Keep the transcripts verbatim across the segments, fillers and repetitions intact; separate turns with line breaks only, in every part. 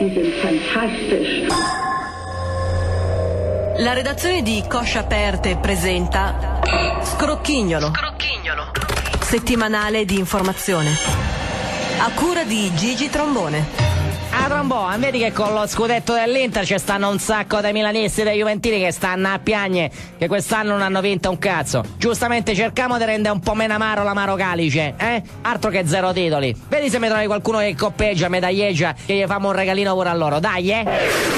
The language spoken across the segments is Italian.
Die sind fantastisch.
La redazione di Cosce Aperte presenta Scrocchignolo.
Scrocchignolo.
Settimanale di informazione. A cura di Gigi Trombone.
Ah, Trombone, vedi che con lo scudetto dell'Inter ci stanno un sacco dei milanisti e dei juventini che stanno a piagne che quest'anno non hanno vinto un cazzo. Giustamente cerchiamo di rendere un po' meno amaro l'amaro calice, eh? Altro che zero titoli. Vedi se mi trovi qualcuno che coppeggia, medaglieggia, che gli famo un regalino pure a loro, dai, eh?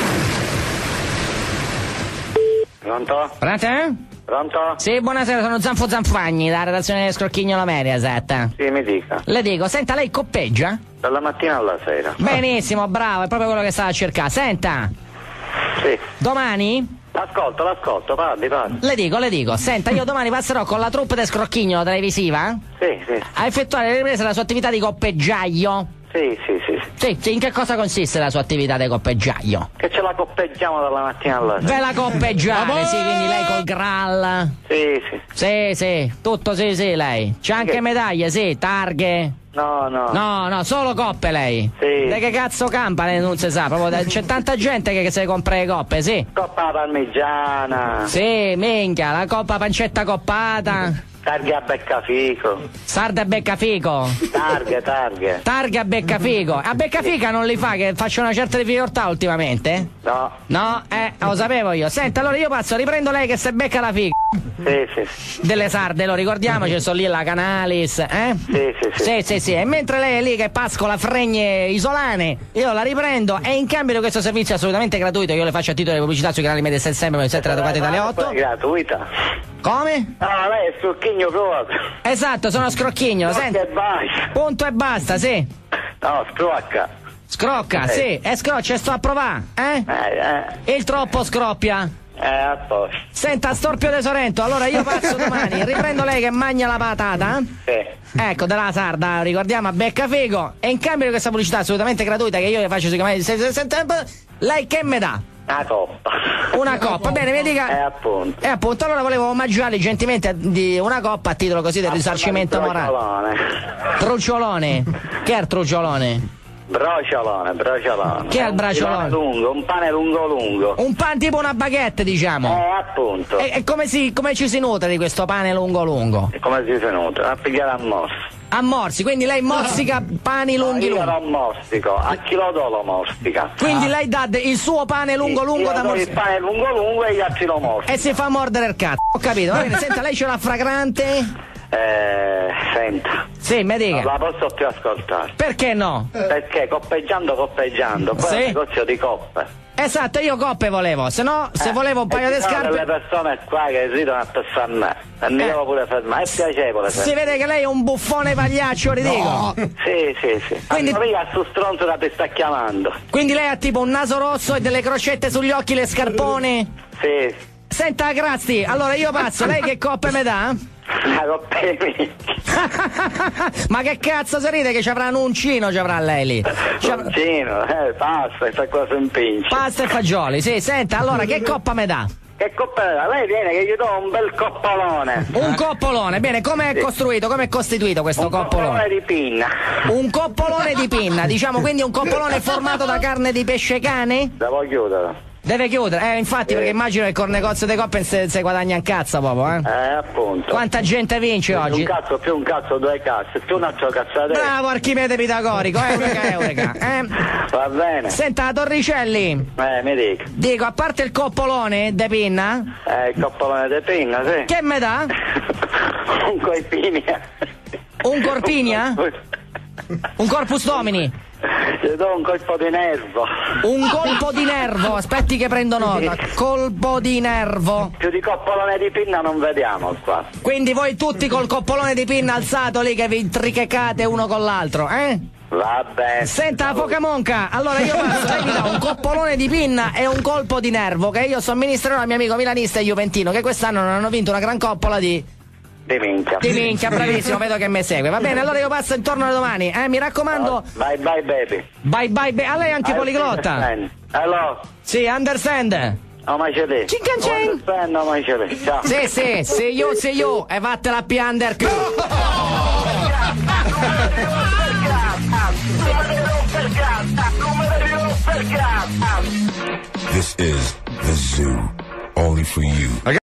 Pronto?
Pronto?
Pronto?
Sì, buonasera, sono Zanfo Zanfagni, dalla redazione di Scrocchignolo Mediaset.
Sì, mi dica.
Le dico, senta, lei coppeggia?
Dalla mattina alla sera.
Benissimo, bravo, è proprio quello che stava a cercare. Senta,
Sì.
domani?
L'ascolto, l'ascolto, parli, parli.
Le dico, le dico, senta, io domani passerò con la troupe di Scrocchignolo televisiva
Sì, sì.
a effettuare le riprese della sua attività di coppeggiaio.
Sì, sì, sì, sì.
Sì, sì, in che cosa consiste la sua attività di coppeggiaio?
Che ce la coppeggiamo dalla mattina alla sera.
Ve la coppeggiare, sì, quindi lei col Graal.
Sì, sì.
Sì, sì, tutto sì, sì, lei. C'ha anche
Che?
medaglie, sì, targhe.
No, no.
No, no, solo coppe lei.
Sì.
Da che cazzo campa lei non si sa, proprio c'è tanta gente che, che se compra le coppe, sì.
Coppa parmigiana.
Sì, minchia, la coppa pancetta coppata.
Targhe a beccafico.
Sarda e beccafico.
Targhe, targhe.
Targa a beccafico. A beccafica non li fa che faccio una certa difficoltà ultimamente?
No.
No, eh, lo sapevo io. Senta, allora io passo, riprendo lei che se becca la figa.
Sì, sì.
Delle sarde, lo ricordiamoci, sono lì la Canalis, eh?
Sì, sì, sì.
Sì, sì, sì. E mentre lei è lì che pascola fregne isolane, io la riprendo e in cambio di questo servizio assolutamente gratuito, io le faccio a titolo di pubblicità sui canali Mediaset sempre, eccetera, Tocate Italia otto.
È gratuita.
Come?
No, lei è Scrocchigno proprio.
Esatto, sono Scrocchignolo, senti.
Che basta.
Punto e basta, sì.
No, scrocca.
Scrocca,
Eh.
sì. E scroccia, sto a provare, eh?
Eh, eh.
Il troppo scroppia.
Eh, a posto.
Senta, Storpio De Sorrento, allora io passo domani, riprendo lei che mangia la patata.
Sì.
Ecco, della sarda, ricordiamo, a beccafico. E in cambio di questa pubblicità assolutamente gratuita che io le faccio sui canali di sei sei tempo, lei che me dà?
Una coppa.
Una coppa, bene, mi dica.
Eh, appunto.
E appunto, allora volevo omaggiarli gentilmente di una coppa a titolo così del risarcimento morale.
Brociolone.
Trucciolone. Che è il trucciolone?
Brociolone, brociolone.
Che è il
Un
braciolone?
pane lungo, un pane lungo lungo.
Un pan tipo una baguette, diciamo.
Eh, appunto.
E, e come, si, come ci si nutre di questo pane lungo lungo?
E come si è tenuto? A pigliare a morso.
A morsi, quindi lei morsica pani lunghi
Io
lunghi.
non morsico, a chilodolo morsica.
Quindi lei dà de- il suo pane lungo lungo
Io
da
do il
morsicare.
pane lungo lungo e gli altri lo morsi.
E si fa mordere il cazzo. Ho capito, va bene, senta, lei c'è la fragrante?
Eh, senta.
Sì, mi
Non
dica.
la posso più ascoltare.
Perché no?
Perché coppeggiando, coppeggiando. Poi
Sì.
è un negozio di coppe.
Esatto, io coppe volevo, se no, se
Eh,
volevo un paio
e
di
ci sono delle
scarpe.
persone qua che ridono a pensare a me. E mi
Eh.
devo pure fermare. È piacevole.
Si vede che lei è un buffone pagliaccio, ridico.
Sì, sì, sì.
Quindi-
Quindi via su stronzo da ti sta chiamando.
Quindi lei ha tipo un naso rosso e delle crocette sugli occhi, le scarpone.
Sì.
Senta, grazie, allora io passo, lei che coppe me dà?
La coppa di minchia.
Ma che cazzo si ride che ci avrà un uncino, ci avrà lei lì? Ci avrà-
Concino, eh, pasta, sta qua si impinge.
Pasta e fagioli, sì, senta, allora che coppa me dà?
Che coppa era? Lei viene che gli do un bel coppolone.
Un coppolone, bene, come è costruito, come è costituito questo
Un coppolone
coppolone?
di pinna.
Un coppolone di pinna, diciamo quindi un coppolone formato da carne di pesce cane?
Devo chiudere.
Deve chiudere, eh infatti perché immagino che col negozio di coppe se, se guadagna un cazzo proprio, eh?
Eh, appunto.
Quanta gente vince oggi?
Un cazzo più un cazzo, due cazzi, più un altro cazzo.
Bravo Archimede Pitagorico, eureka, eureka, eh?
Va bene.
Senta, Torricelli,
Eh, mi dica.
dico, a parte il coppolone de pinna,
Eh, il coppolone di pinna, sì.
che me dà?
Un coipinia.
Un corpinia? Un corpus domini?
Gli do un colpo di nervo.
Un colpo di nervo, aspetti che prendo nota, colpo di nervo.
Più di coppolone di pinna non vediamo qua.
Quindi voi tutti col coppolone di pinna alzato lì che vi intrichecate uno con l'altro, eh?
Va bene.
Senta, la foca monca, allora io passo, lei mi dà un coppolone di pinna e un colpo di nervo che io somministrerò al mio amico milanista e juventino che quest'anno non hanno vinto una gran coppola di...
Di minchia.
Di minchia, bravissimo, vedo che mi segue. Va bene, allora io passo intorno alle domani, eh? Mi raccomando,
Bye bye baby.
bye bye, be- a lei anche poliglotta.
Hello.
Sì, understand.
Oh, ma ce l'hai.
Cincan cin.
Understand, no, ma ce l'hai. Ciao.
Sì, sì, see you, see you, e vattela a piander.
Non me devi rompere cazzo, non me devi rompere
Perché?
This is the zoo, only for you.